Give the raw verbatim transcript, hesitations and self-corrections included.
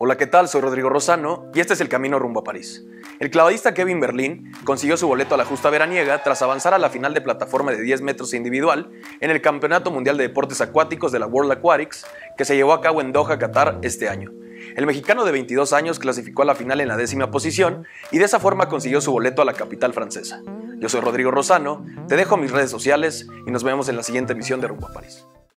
Hola, ¿qué tal? Soy Rodrigo Rosano y este es el camino rumbo a París. El clavadista Kevin Berlín consiguió su boleto a la justa veraniega tras avanzar a la final de plataforma de diez metros individual en el Campeonato Mundial de Deportes Acuáticos de la World Aquatics que se llevó a cabo en Doha, Qatar, este año. El mexicano de veintidós años clasificó a la final en la décima posición y de esa forma consiguió su boleto a la capital francesa. Yo soy Rodrigo Rosano, te dejo mis redes sociales y nos vemos en la siguiente emisión de Rumbo a París.